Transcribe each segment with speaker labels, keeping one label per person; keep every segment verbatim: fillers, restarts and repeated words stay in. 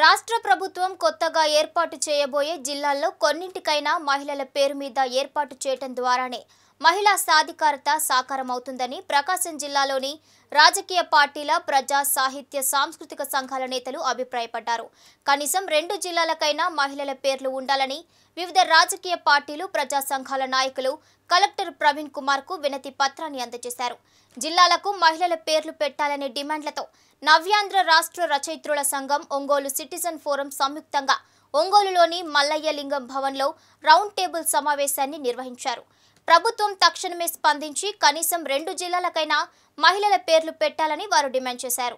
Speaker 1: రాష్ట్ర ప్రభుత్వం కొత్తగా ఏర్పాటు చేయబోయే జిల్లాల్లో కొన్నింటికైనా మహిళల పేరు మీద ఏర్పాటు చేయడం ద్వారానే మహిళా సాధికారత సాకారమవుతుందని ప్రకాశం జిల్లాలోని రాజకీయ పార్టీల ప్రజా సాహిత్య సాంస్కృతిక సంఘాల నేతలు అభిప్రాయపడ్డారు. కనీసం రెండు జిల్లాలకైనా మహిళల పేర్లు ఉండాలని వివిధ రాజకీయ పార్టీలు ప్రజా సంఘాల నాయకులు కలెక్టర్ ప్రవీణ్ కుమార్ కు వినతి పత్రాన్ని అందజేశారు. జిల్లాలకు మహిళల పేర్లు పెట్టాలనే డిమాండ్లతో నవ్యాంధ్ర రాష్ట్ర రచయిత్రుల సంఘం, ఒంగోలు సిటిజన్ ఫోరం సంయుక్తంగా ఒంగోలులోని మల్లయ్య లింగం భవన్లో రౌండ్ టేబుల్ సమావేశాన్ని నిర్వహించారు. ప్రభుత్వం తక్షణమే స్పందించి కనీసం రెండు జిల్లాలకైనా మహిళల పేర్లు పెట్టాలని వారు డిమాండ్ చేశారు.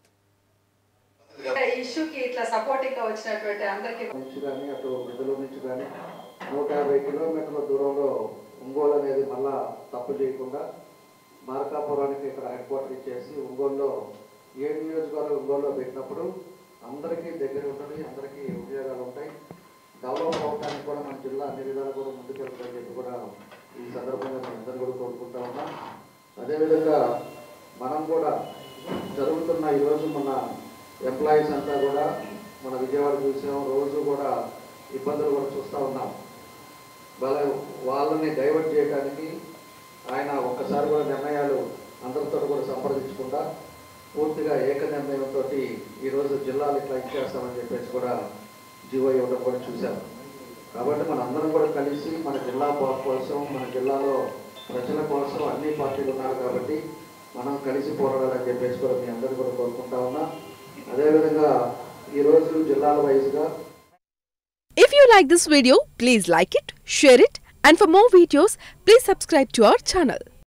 Speaker 2: ఇష్యూకి ఇట్లా సపోర్టింగ్ గా వచ్చినటువంటి అందరికీ
Speaker 3: నుంచి కానీ అటు విధుల నుంచి కానీ నూట యాభై కిలోమీటర్ల దూరంలో ఒంగోలు అనేది మళ్ళా తప్పు చేయకుండా మార్కాపురానికి ఇక్కడ హెడ్ క్వార్టర్ ఇచ్చేసి ఒంగోలులో ఏ నియోజకవర్గం ఒంగోలులో పెట్టినప్పుడు అందరికీ దగ్గర ఉంటుంది, అందరికీ ఉద్యోగాలు ఉంటాయి. డెవలప్ అవడానికి కూడా మన జిల్లా అన్ని విధాలు కూడా ముందుకెళ్తుందని చెప్పి కూడా ఈ సందర్భంగా మేము అందరూ కూడా కోరుకుంటా ఉన్నాం. అదేవిధంగా మనం కూడా జరుగుతున్న ఈరోజు మన ఎంప్లాయీస్ అంతా కూడా మన విజయవాడ చూసాం, రోజు కూడా ఇబ్బందులు కూడా చూస్తూ ఉన్నాం. వాళ్ళ వాళ్ళని డైవర్ట్ చేయడానికి ఆయన ఒక్కసారి కూడా నిర్ణయాలు అందరితో కూడా సంప్రదించకుండా పూర్తిగా ఏక నిర్ణయంతో ఈరోజు జిల్లాలు ఇట్లా ఇచ్చేస్తామని చెప్పేసి కూడా జీవో ఇవ్వడం కూడా చూసాం. కాబట్టి మన అందరం కూడా కలిసి మన జిల్లా కోసం, మన జిల్లాలో ప్రజల కోసం అన్ని పార్టీలు ఉన్నారు కాబట్టి మనం కలిసి పోరాడాలని చెప్పేసి కూడా మీ అందరూ కూడా కోరుకుంటా ఉన్నా. అదేవిధంగా ఈరోజు జిల్లాల వైజ్గా
Speaker 4: If you like this video, please like it, share it, and for more videos, please subscribe to our channel.